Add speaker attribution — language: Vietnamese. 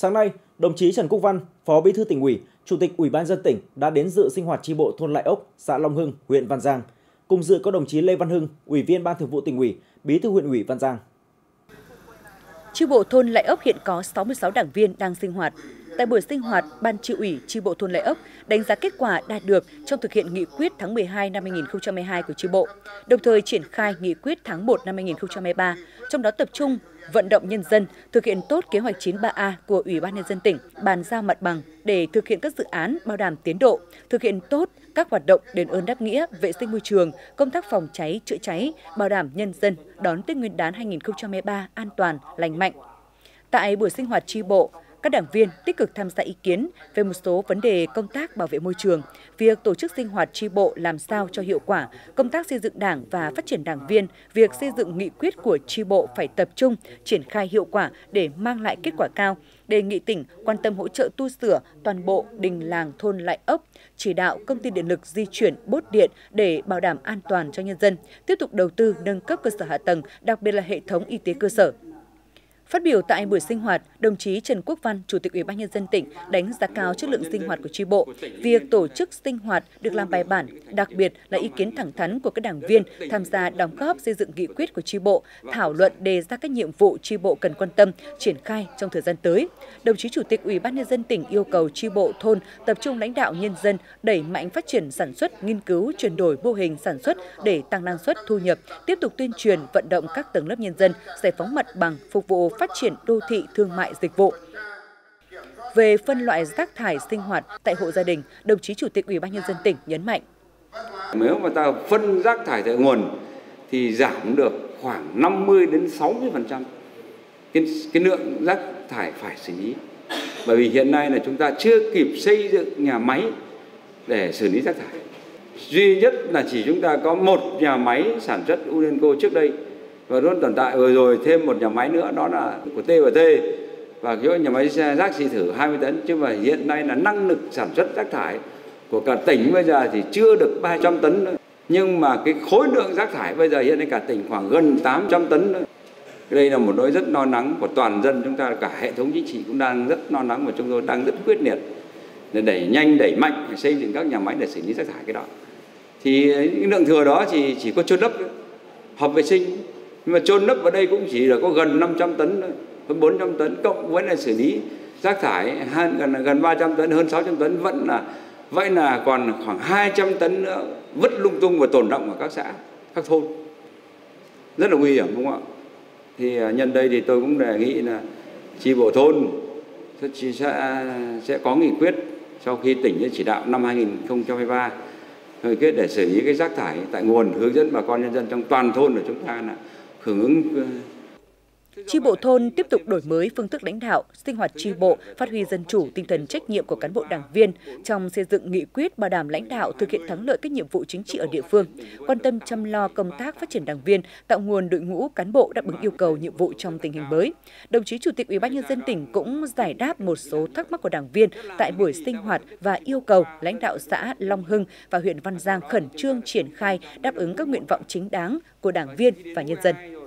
Speaker 1: Sáng nay, đồng chí Trần Quốc Văn, Phó Bí thư Tỉnh ủy, Chủ tịch Ủy ban nhân dân tỉnh đã đến dự sinh hoạt chi bộ thôn Lại Ốc, xã Long Hưng, huyện Văn Giang. Cùng dự có đồng chí Lê Văn Hưng, Ủy viên Ban Thường vụ Tỉnh ủy, Bí thư huyện ủy Văn Giang.
Speaker 2: Chi bộ thôn Lại Ốc hiện có 66 đảng viên đang sinh hoạt. Tại buổi sinh hoạt, Ban Chi ủy chi bộ thôn Lại Ốc đánh giá kết quả đạt được trong thực hiện nghị quyết tháng 12 năm 2022 của chi bộ, đồng thời triển khai nghị quyết tháng 1 năm 2023, trong đó tập trung vận động nhân dân thực hiện tốt kế hoạch 93A của Ủy ban nhân dân tỉnh, bàn giao mặt bằng để thực hiện các dự án bảo đảm tiến độ, thực hiện tốt các hoạt động đền ơn đáp nghĩa, vệ sinh môi trường, công tác phòng cháy, chữa cháy, bảo đảm nhân dân đón Tết Nguyên đán 2023 an toàn, lành mạnh. Tại buổi sinh hoạt chi bộ, các đảng viên tích cực tham gia ý kiến về một số vấn đề công tác bảo vệ môi trường, việc tổ chức sinh hoạt chi bộ làm sao cho hiệu quả, công tác xây dựng đảng và phát triển đảng viên, việc xây dựng nghị quyết của chi bộ phải tập trung, triển khai hiệu quả để mang lại kết quả cao, đề nghị tỉnh quan tâm hỗ trợ tu sửa toàn bộ đình làng thôn Lại Ốc, chỉ đạo công ty điện lực di chuyển bốt điện để bảo đảm an toàn cho nhân dân, tiếp tục đầu tư nâng cấp cơ sở hạ tầng, đặc biệt là hệ thống y tế cơ sở. Phát biểu tại buổi sinh hoạt, đồng chí Trần Quốc Văn, Chủ tịch Ủy ban nhân dân tỉnh đánh giá cao chất lượng sinh hoạt của chi bộ. Việc tổ chức sinh hoạt được làm bài bản, đặc biệt là ý kiến thẳng thắn của các đảng viên tham gia đóng góp xây dựng nghị quyết của chi bộ, thảo luận đề ra các nhiệm vụ chi bộ cần quan tâm, triển khai trong thời gian tới. Đồng chí Chủ tịch Ủy ban nhân dân tỉnh yêu cầu chi bộ thôn tập trung lãnh đạo nhân dân, đẩy mạnh phát triển sản xuất, nghiên cứu chuyển đổi mô hình sản xuất để tăng năng suất, thu nhập, tiếp tục tuyên truyền vận động các tầng lớp nhân dân giải phóng mặt bằng phục vụ phát triển đô thị thương mại dịch vụ. Về phân loại rác thải sinh hoạt tại hộ gia đình, đồng chí Chủ tịch Ủy ban nhân dân tỉnh nhấn mạnh:
Speaker 3: Nếu mà ta phân rác thải tại nguồn thì giảm được khoảng 50 đến 60% cái lượng rác thải phải xử lý. Bởi vì hiện nay là chúng ta chưa kịp xây dựng nhà máy để xử lý rác thải. Duy nhất là chỉ chúng ta có một nhà máy sản xuất Urenco trước đây, và luôn tồn tại rồi thêm một nhà máy nữa, đó là của T&T, và cái nhà máy rác xị thử 20 tấn. Chứ mà hiện nay là năng lực sản xuất rác thải của cả tỉnh bây giờ thì chưa được 300 tấn nữa. Nhưng mà cái khối lượng rác thải bây giờ hiện nay cả tỉnh khoảng gần 800 tấn nữa. Đây là một nỗi rất lo lắng của toàn dân chúng ta, cả hệ thống chính trị cũng đang rất lo lắng, và chúng tôi đang rất quyết liệt để đẩy nhanh, đẩy mạnh để xây dựng các nhà máy để xử lý rác thải cái đó. Thì cái lượng thừa đó thì chỉ có chôn lấp, hợp vệ sinh. Nhưng mà chôn lấp ở đây cũng chỉ là có gần 500 tấn, hơn 400 tấn, cộng với là xử lý rác thải gần 300 tấn, hơn 600 tấn, vẫn là vậy, là còn khoảng 200 tấn nữa vứt lung tung và tồn đọng ở các xã, các thôn. Rất là nguy hiểm, đúng không ạ? Thì nhân đây thì tôi cũng đề nghị là chi bộ thôn sẽ có nghị quyết sau khi tỉnh chỉ đạo năm 2023 nghị quyết để xử lý cái rác thải tại nguồn, hướng dẫn bà con nhân dân trong toàn thôn của chúng ta là hưởng ứng.
Speaker 2: Chi bộ thôn tiếp tục đổi mới phương thức lãnh đạo, sinh hoạt chi bộ, phát huy dân chủ, tinh thần trách nhiệm của cán bộ đảng viên trong xây dựng nghị quyết bảo đảm lãnh đạo thực hiện thắng lợi các nhiệm vụ chính trị ở địa phương, quan tâm chăm lo công tác phát triển đảng viên, tạo nguồn đội ngũ cán bộ đáp ứng yêu cầu nhiệm vụ trong tình hình mới. Đồng chí Chủ tịch Ủy ban nhân dân tỉnh cũng giải đáp một số thắc mắc của đảng viên tại buổi sinh hoạt và yêu cầu lãnh đạo xã Long Hưng và huyện Văn Giang khẩn trương triển khai đáp ứng các nguyện vọng chính đáng của đảng viên và nhân dân.